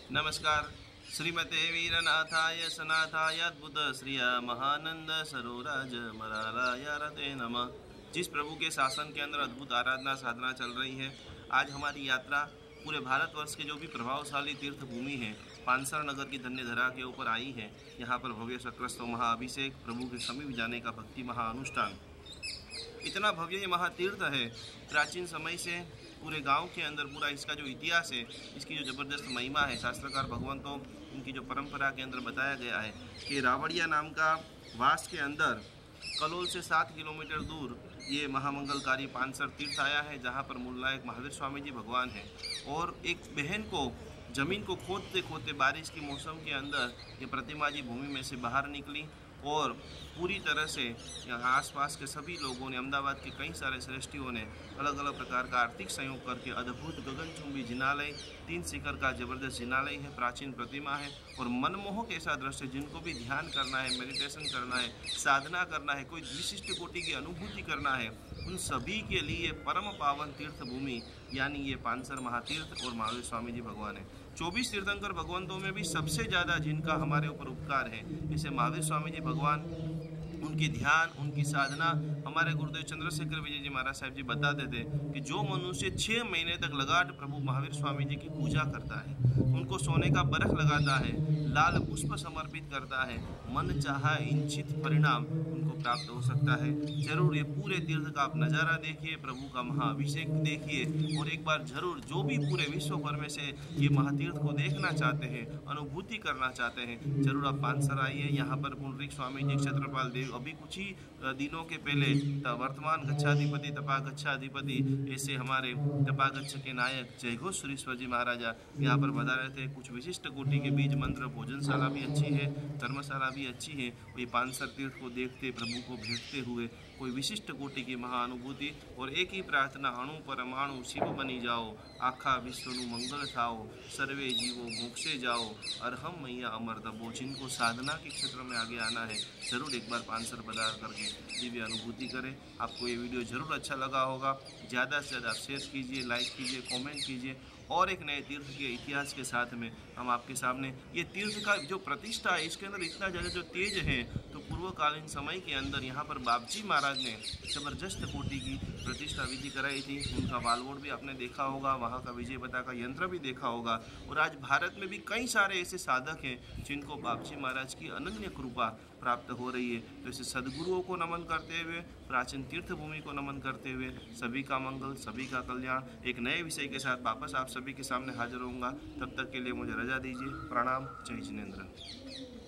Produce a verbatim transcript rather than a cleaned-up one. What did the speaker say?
नमस्कार। श्रीमते वीरनाथाय सनाथाय अद्भुत श्रिय महानंद सरोराज मरालाय रते नमः। जिस प्रभु के शासन के अंदर अद्भुत आराधना साधना चल रही है, आज हमारी यात्रा पूरे भारतवर्ष के जो भी प्रभावशाली तीर्थ भूमि है पानसर नगर की धन्य धरा के ऊपर आई है। यहाँ पर भव्य शक्रस्तव महाअभिषेक, प्रभु के समीप जाने का भक्ति महाअनुष्ठान, इतना भव्य ये महातीर्थ है। प्राचीन समय से पूरे गांव के अंदर पूरा इसका जो इतिहास है, इसकी जो ज़बरदस्त महिमा है, शास्त्रकार भगवंतों उनकी जो परंपरा के अंदर बताया गया है कि रावड़िया नाम का वास के अंदर कलोल से सात किलोमीटर दूर ये महामंगलकारी पानसर तीर्थ आया है, जहाँ पर मूल नायक महावीर स्वामी जी भगवान है। और एक बहन को ज़मीन को खोदते खोदते बारिश के मौसम के अंदर ये प्रतिमा जी भूमि में से बाहर निकली और पूरी तरह से यहाँ आसपास के सभी लोगों ने, अहमदाबाद के कई सारे श्रेष्ठियों ने अलग अलग प्रकार का आर्थिक सहयोग करके अद्भुत गगनचुंबी जिनालय, तीन शिखर का जबरदस्त जिनालय है, प्राचीन प्रतिमा है और मनमोहक ऐसा दृश्य, जिनको भी ध्यान करना है, मेडिटेशन करना है, साधना करना है, कोई विशिष्ट कोटि की अनुभूति करना है, उन सभी के लिए परम पावन तीर्थ भूमि यानी ये पानसर महातीर्थ और महावीर स्वामी जी भगवान है। चौबीस तीर्थंकर भगवंतों में भी सबसे ज़्यादा जिनका हमारे ऊपर उपकार है, जैसे महावीर स्वामी जी भगवान, उनकी ध्यान, उनकी साधना, हमारे गुरुदेव चंद्रशेखर विजय जी महाराज साहब जी बताते थे कि जो मनुष्य छः महीने तक लगातार प्रभु महावीर स्वामी जी की पूजा करता है, उनको सोने का बरख लगाता है, लाल पुष्प समर्पित करता है, मन चाहा इंचित परिणाम उनको प्राप्त हो सकता है। जरूर ये पूरे तीर्थ का आप नज़ारा देखिए, प्रभु का महाअभिषेक देखिए और एक बार जरूर जो भी पूरे विश्व भर में से ये महातीर्थ को देखना चाहते हैं, अनुभूति करना चाहते हैं, जरूर आप पानसर आइए। यहाँ पर पुंडरीक स्वामी जी, क्षेत्रपाल देव अभी कुछ ही दिनों के पहले वर्तमान गच्छाधिपति तपा गच्छाधिपति ऐसे हमारे तपागच्छ के नायक जय घोष श्री स्वजी महाराजा यहाँ पर बता रहे थे। कुछ विशिष्ट कोटि के बीज मंत्र, भोजनशाला भी अच्छी है, धर्मशाला भी अच्छी है। ये पानसर तीर्थ को देखते, प्रभु को भेंटते हुए कोई विशिष्ट कोटि की महाअनुभूति और एक ही प्रार्थना, अणु परमाणु शिव बनी जाओ, आखा विश्वनु मंगल थाओ, सर्वे जीवो मोक्षे जाओ, अरहम मैया अमर दबो। जिनको साधना के क्षेत्र में आगे आना है, जरूर एक बार पानसर पधार करके दिव्य अनुभूति करें। आपको ये वीडियो जरूर अच्छा लगा होगा, ज़्यादा से ज़्यादा शेयर कीजिए, लाइक कीजिए, कमेंट कीजिए और एक नए तीर्थ के इतिहास के साथ में हम आपके सामने ये तीर्थ का जो प्रतिष्ठा है, इसके अंदर इतना ज़्यादा जो तेज है, तो पूर्वकालीन समय के अंदर यहाँ पर बाबजी महाराज ने जबरदस्त कोटि की प्रतिष्ठा विधि कराई थी। उनका वालवोट भी आपने देखा होगा, वहाँ का विजय बता का यंत्र भी देखा होगा। और आज भारत में भी कई सारे ऐसे साधक हैं जिनको बाबजी महाराज की अनन्य कृपा प्राप्त हो रही है। तो ऐसे सद्गुरुओं को नमन करते हुए, प्राचीन तीर्थ भूमि को नमन करते हुए, सभी का मंगल, सभी का कल्याण, एक नए विषय के साथ वापस आप सभी के सामने हाजिर होऊंगा। तब तक के लिए मुझे रजा दीजिए। प्रणाम। जय जिनेन्द्र।